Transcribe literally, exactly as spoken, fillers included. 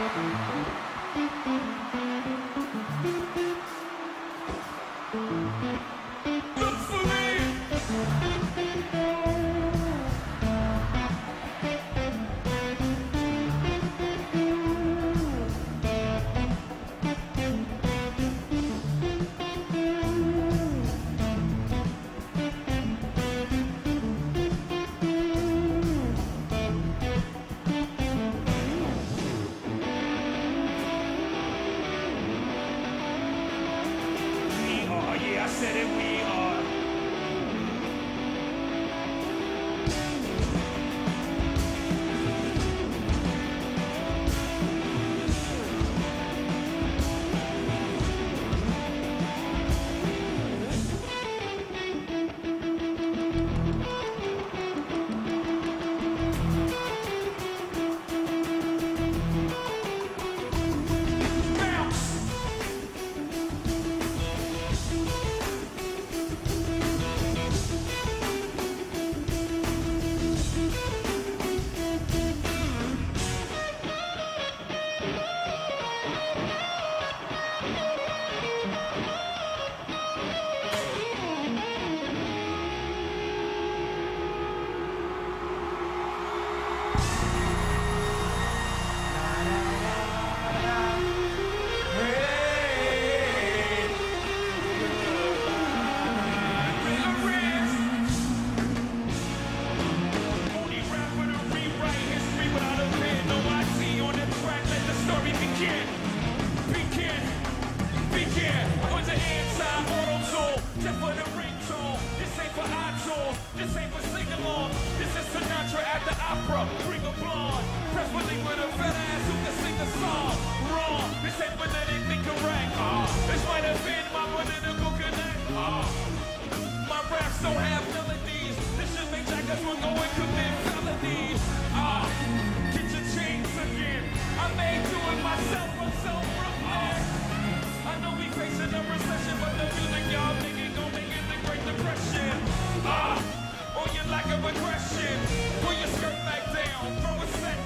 Look for me. I said it, we are. This ain't for sing-along. This is Sinatra at the opera. Bring a blonde, preferably with a fat ass who can sing a song. Wrong, this ain't politically correct. Uh, this might have been my political connect. Uh, my raps don't have melodies. This should make jackets will go and commit felonies. Uh, get your chains again. I made do it myself. I'm so Brooklyn. I know we facing a recession, but the music y'all making gon' make it the Great Depression. Ah, uh, or your lack of aggression. Pull your skirt back down, throw a set